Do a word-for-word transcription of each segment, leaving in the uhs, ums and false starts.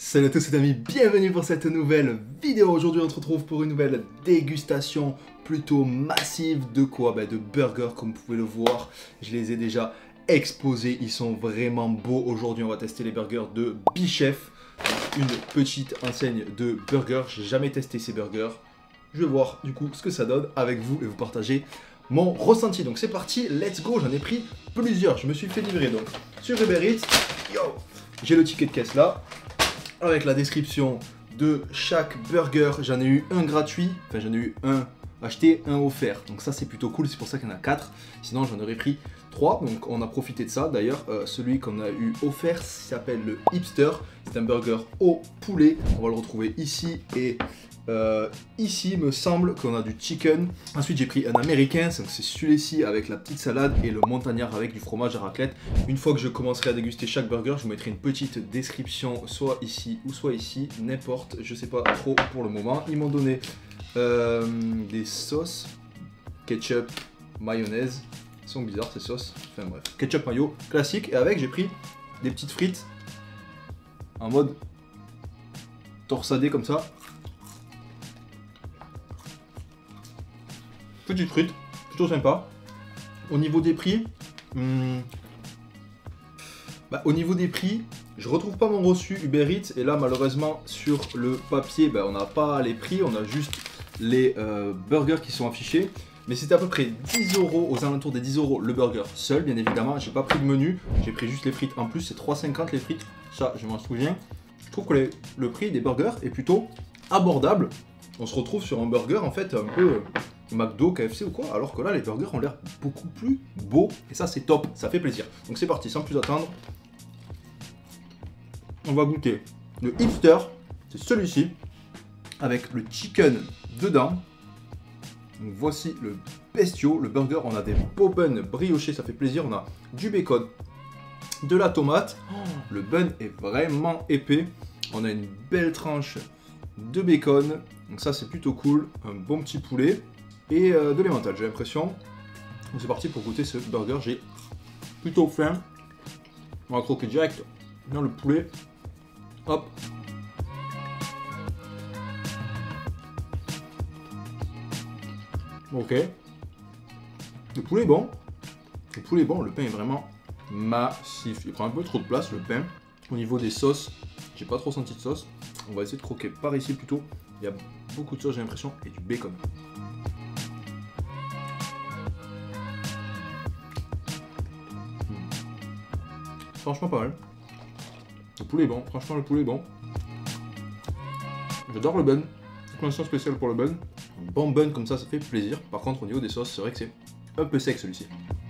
Salut à tous les amis, bienvenue pour cette nouvelle vidéo. Aujourd'hui on se retrouve pour une nouvelle dégustation plutôt massive de quoi? Bah, de burgers, comme vous pouvez le voir. Je les ai déjà exposés, ils sont vraiment beaux. Aujourd'hui on va tester les burgers de Bichef, une petite enseigne de burgers. J'ai jamais testé ces burgers. Je vais voir du coup ce que ça donne avec vous et vous partager mon ressenti. Donc c'est parti, let's go. J'en ai pris plusieurs, je me suis fait livrer donc sur Uber Eats. Yo, j'ai le ticket de caisse là, avec la description de chaque burger. J'en ai eu un gratuit, enfin j'en ai eu un acheté, un offert. Donc ça c'est plutôt cool, c'est pour ça qu'il y en a quatre. Sinon j'en aurais pris trois, donc on a profité de ça. D'ailleurs, euh, celui qu'on a eu offert s'appelle le Hipster. C'est un burger au poulet. On va le retrouver ici et euh, ici, me semble qu'on a du chicken. Ensuite j'ai pris un américain, donc c'est celui-ci avec la petite salade et le montagnard avec du fromage à raclette. Une fois que je commencerai à déguster chaque burger, je vous mettrai une petite description soit ici ou soit ici, n'importe, je sais pas trop pour le moment. Ils m'ont donné euh, des sauces, ketchup, mayonnaise. Elles sont bizarres ces sauces, enfin bref, ketchup mayo classique. Et avec j'ai pris des petites frites en mode torsadé comme ça. Petite frite, plutôt sympa. Au niveau des prix, hmm, bah, au niveau des prix, je retrouve pas mon reçu Uber Eats. Et là, malheureusement, sur le papier, bah, on n'a pas les prix, on a juste les euh, burgers qui sont affichés. Mais c'était à peu près dix euros, aux alentours des dix euros le burger seul, bien évidemment. J'ai pas pris de menu, j'ai pris juste les frites. En plus, c'est trois cinquante les frites, ça, je m'en souviens. Je trouve que les, le prix des burgers est plutôt abordable. On se retrouve sur un burger en fait un peu McDo, K F C ou quoi, alors que là les burgers ont l'air beaucoup plus beaux et ça c'est top, ça fait plaisir. Donc c'est parti, sans plus attendre, on va goûter le Hipster, c'est celui-ci, avec le chicken dedans. Donc voici le bestiau, le burger, on a des beaux buns briochés, ça fait plaisir, on a du bacon, de la tomate, le bun est vraiment épais, on a une belle tranche de bacon, donc ça c'est plutôt cool, un bon petit poulet et euh, de l'emmental j'ai l'impression. Donc c'est parti pour goûter ce burger, j'ai plutôt faim. On va croquer direct dans le poulet, hop. Ok, le poulet est bon, le poulet est bon, le pain est vraiment massif, il prend un peu trop de place le pain. Au niveau des sauces, j'ai pas trop senti de sauce. On va essayer de croquer par ici plutôt. Il y a beaucoup de sauce j'ai l'impression et du bacon. Mmh. Franchement pas mal. Le poulet est bon, franchement le poulet est bon. J'adore le bun. Mention spéciale pour le bun. Un bon bun comme ça, ça fait plaisir. Par contre au niveau des sauces, c'est vrai que c'est un peu sec celui-ci.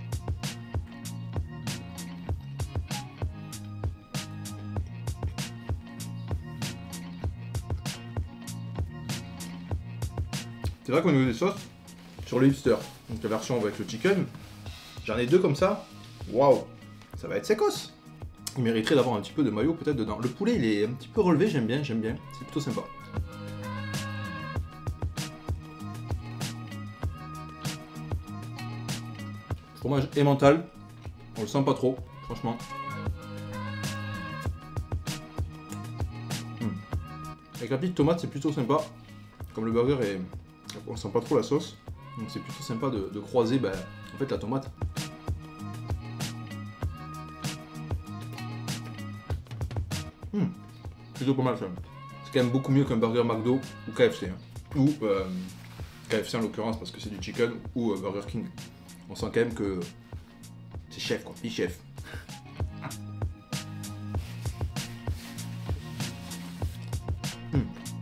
C'est vrai qu'au niveau des sauces, sur le Hipster, donc la version avec le chicken, j'en ai deux comme ça. Waouh, ça va être sécos. Il mériterait d'avoir un petit peu de mayo peut-être dedans. Le poulet, il est un petit peu relevé, j'aime bien, j'aime bien. C'est plutôt sympa. Fromage emmental, on le sent pas trop, franchement. Mmh. Avec la petite tomate, c'est plutôt sympa. Comme le burger est... on sent pas trop la sauce, donc c'est plutôt sympa de, de croiser bah, en fait la tomate. Mmh. Plutôt pas mal ça. C'est quand même beaucoup mieux qu'un burger McDo ou K F C. Hein. Ou euh, K F C en l'occurrence parce que c'est du chicken, ou euh, Burger King. On sent quand même que c'est chef quoi, Bichef. Mmh.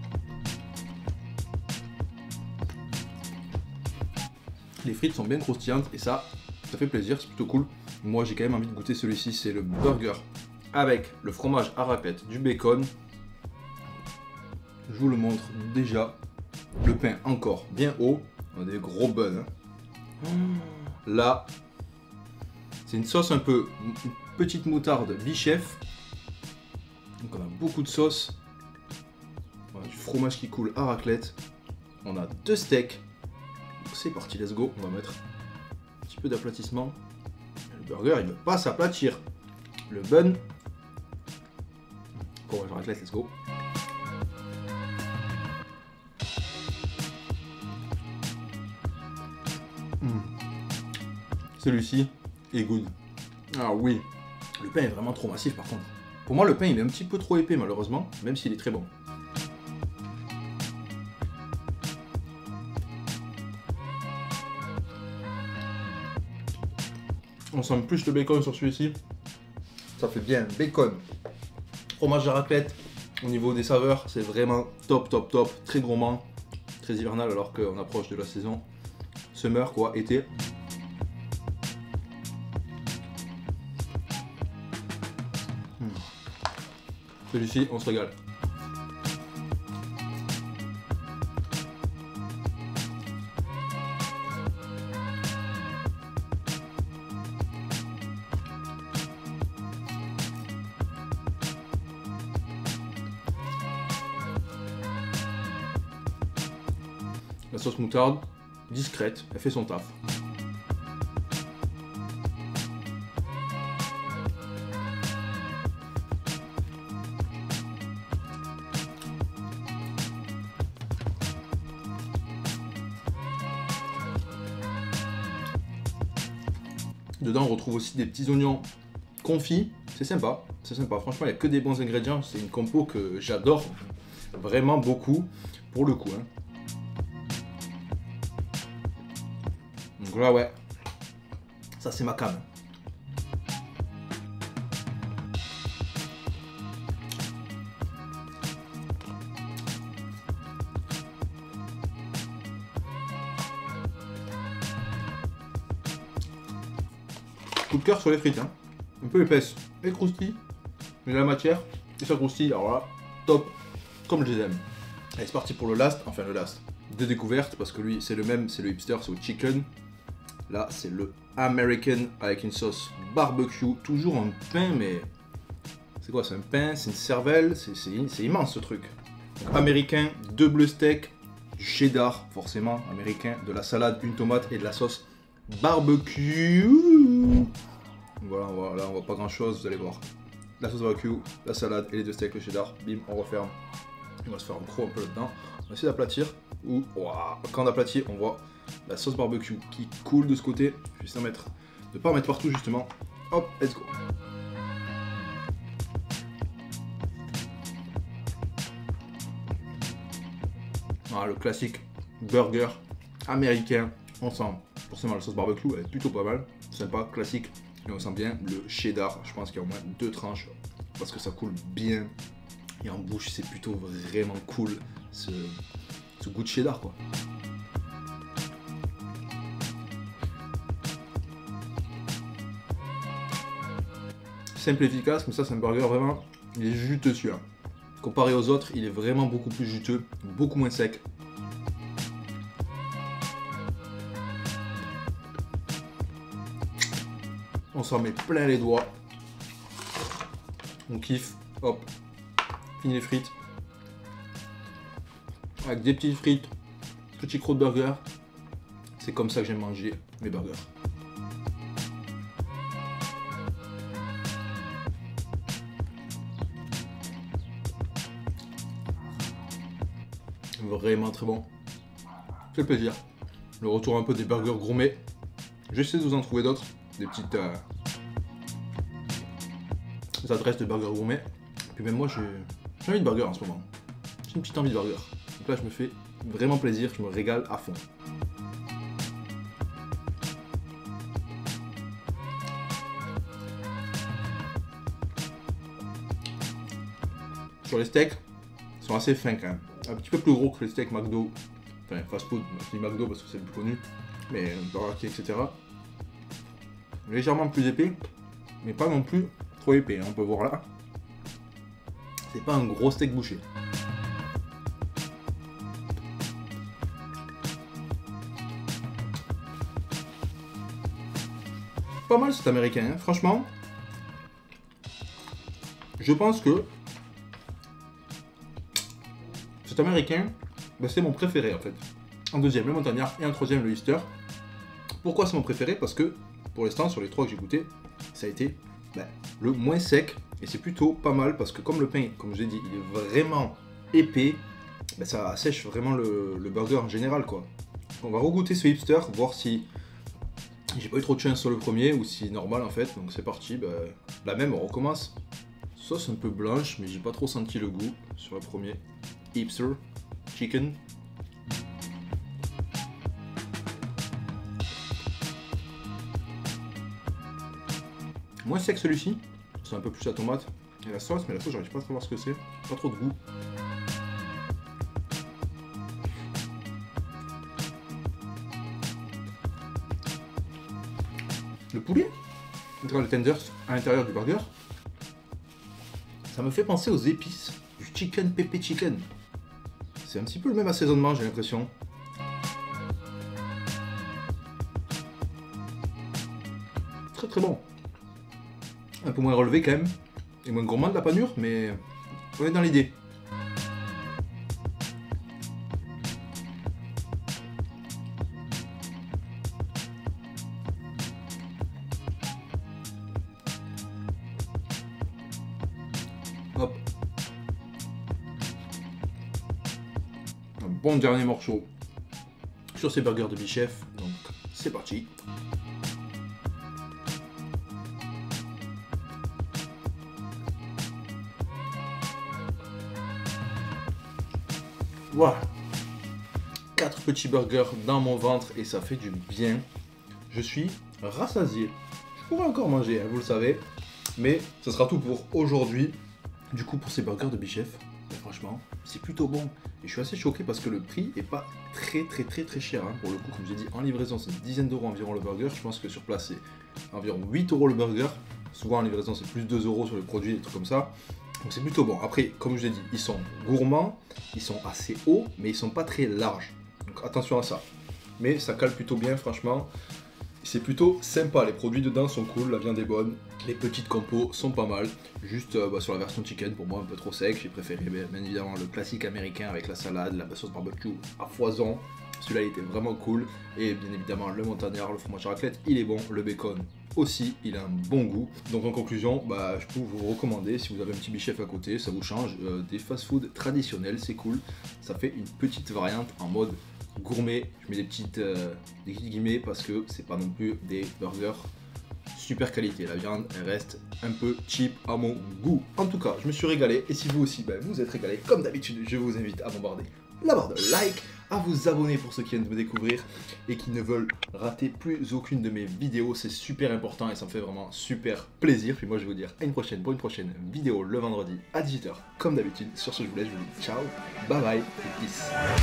Les frites sont bien croustillantes et ça, ça fait plaisir, c'est plutôt cool. Moi j'ai quand même envie de goûter celui-ci, c'est le burger avec le fromage à raclette, du bacon. Je vous le montre déjà. Le pain encore bien haut, on a des gros buns. Hein. Là, c'est une sauce un peu, une petite moutarde Bichef. Donc on a beaucoup de sauce. On a du fromage qui coule à raclette. On a deux steaks. C'est parti, let's go. On va mettre un petit peu d'aplatissement. Le burger, il ne veut pas s'aplatir. Le bun fromage à raclette, let's go. Mmh. Celui-ci est good. Ah oui, le pain est vraiment trop massif par contre. Pour moi, le pain il est un petit peu trop épais malheureusement, même s'il est très bon. On sent plus le bacon sur celui-ci. Ça fait bien. Bacon, fromage à raclette. Au niveau des saveurs, c'est vraiment top, top, top. Très gourmand, très hivernal alors qu'on approche de la saison summer, quoi, été. Hmm. Celui-ci, on se régale. La sauce moutarde, discrète, elle fait son taf. Dedans, on retrouve aussi des petits oignons confits. C'est sympa, c'est sympa. Franchement, il n'y a que des bons ingrédients. C'est une compo que j'adore vraiment beaucoup, pour le coup. Hein. Donc là, ouais, ça c'est ma cam. Coup de cœur sur les frites, hein. Un peu épaisse et croustille, mais la matière et ça croustille, alors là, top, comme je les aime. Allez, c'est parti pour le last, enfin le last, de découverte, parce que lui c'est le même, c'est le hipster, c'est au chicken. Là c'est le American avec une sauce barbecue, toujours en pain, mais c'est quoi, c'est un pain, c'est une cervelle, c'est immense ce truc. Donc, américain, deux bleus steaks, du cheddar forcément, américain, de la salade, une tomate et de la sauce barbecue. Voilà, voilà, là on voit pas grand chose, vous allez voir. La sauce barbecue, la salade et les deux steaks, le cheddar, bim, on referme. On va se faire un croc un peu là-dedans. On va essayer d'aplatir. Ou wow, quand on aplatit, on voit la sauce barbecue qui coule de ce côté. Je vais essayer de mettre, de pas en mettre partout justement. Hop, let's go. Voilà, le classique burger américain. On sent forcément la sauce barbecue, elle est plutôt pas mal. Sympa, classique. Et on sent bien le cheddar. Je pense qu'il y a au moins deux tranches parce que ça coule bien. Et en bouche, c'est plutôt vraiment cool ce, ce goût de cheddar, quoi. Simple et efficace, comme ça, c'est un burger vraiment, il est juteux celui-là. Comparé aux autres, il est vraiment beaucoup plus juteux, beaucoup moins sec. On s'en met plein les doigts. On kiffe, hop. Fini les frites. Avec des petites frites, petits crocs de burger. C'est comme ça que j'aime manger mes burgers. Vraiment très bon. C'est plaisir. Le retour un peu des burgers gourmets. J'essaie de vous en trouver d'autres. Des petites euh, des adresses de burgers gourmets. Puis même moi j'ai envie de burger en ce moment. J'ai une petite envie de burger. Donc là je me fais vraiment plaisir, je me régale à fond. Sur les steaks, ils sont assez fins quand même. Un petit peu plus gros que les steaks McDo. Enfin fast food, je dis McDo parce que c'est le plus connu. Mais Burger King, et cetera. Légèrement plus épais, mais pas non plus trop épais, hein, on peut voir là. C'est pas un gros steak bouché. Pas mal cet américain, hein. Franchement. Je pense que cet américain, bah, c'est mon préféré en fait. En deuxième, le montagnard, et en troisième, le Easter. Pourquoi c'est mon préféré? Parce que pour l'instant, sur les trois que j'ai goûté, ça a été ben, le moins sec. Et c'est plutôt pas mal parce que comme le pain, comme je l'ai dit, il est vraiment épais, ben, ça assèche vraiment le, le burger en général, quoi. On va regoûter ce hipster, voir si j'ai pas eu trop de chance sur le premier ou si normal en fait. Donc c'est parti, ben, la même, on recommence. Sauce un peu blanche, mais j'ai pas trop senti le goût sur le premier hipster chicken. Moins sec celui-ci, c'est un peu plus la tomate et la sauce, mais la sauce j'arrive pas à savoir ce que c'est, pas trop de goût. Le poulet, le tenders à l'intérieur du burger, ça me fait penser aux épices du chicken pepper chicken. C'est un petit peu le même assaisonnement, j'ai l'impression. Très très bon. Un peu moins relevé quand même, et moins gourmand de la panure, mais on est dans l'idée. Hop. Un bon dernier morceau sur ces burgers de Bichef, donc c'est parti. Voilà, quatre petits burgers dans mon ventre et ça fait du bien. Je suis rassasié. Je pourrais encore manger, hein, vous le savez, mais ce sera tout pour aujourd'hui. Du coup, pour ces burgers de Bichef, ben, franchement, c'est plutôt bon. Et je suis assez choqué parce que le prix est pas très très très très cher. Hein. Pour le coup, comme j'ai dit, en livraison, c'est une dizaine d'euros environ le burger. Je pense que sur place, c'est environ huit euros le burger. Souvent en livraison, c'est plus deux euros sur les produits, des trucs comme ça. Donc c'est plutôt bon. Après, comme je l'ai dit, ils sont gourmands, ils sont assez hauts, mais ils sont pas très larges. Donc attention à ça. Mais ça cale plutôt bien, franchement. C'est plutôt sympa, les produits dedans sont cool, la viande est bonne, les petites compos sont pas mal. Juste euh, bah, sur la version chicken, pour moi un peu trop sec, j'ai préféré bien, bien évidemment le classique américain avec la salade, la sauce barbecue à foison. Celui-là il était vraiment cool. Et bien évidemment le montagnard, le fromage raclette, il est bon, le bacon aussi, il a un bon goût. Donc en conclusion, bah, je peux vous recommander, si vous avez un petit Bichef à côté, ça vous change euh, des fast-food traditionnels, c'est cool. Ça fait une petite variante en mode gourmet. Je mets des petites, euh, des petites guillemets parce que c'est pas non plus des burgers super qualité. La viande, elle reste un peu cheap à mon goût. En tout cas, je me suis régalé. Et si vous aussi, bah, vous êtes régalé, comme d'habitude, je vous invite à bombarder la barre de like, à vous abonner pour ceux qui viennent de me découvrir et qui ne veulent rater plus aucune de mes vidéos. C'est super important et ça me fait vraiment super plaisir. Puis moi, je vais vous dire à une prochaine pour une prochaine vidéo le vendredi à dix-huit heures, comme d'habitude. Sur ce, je vous laisse, je vous dis ciao, bye bye et peace.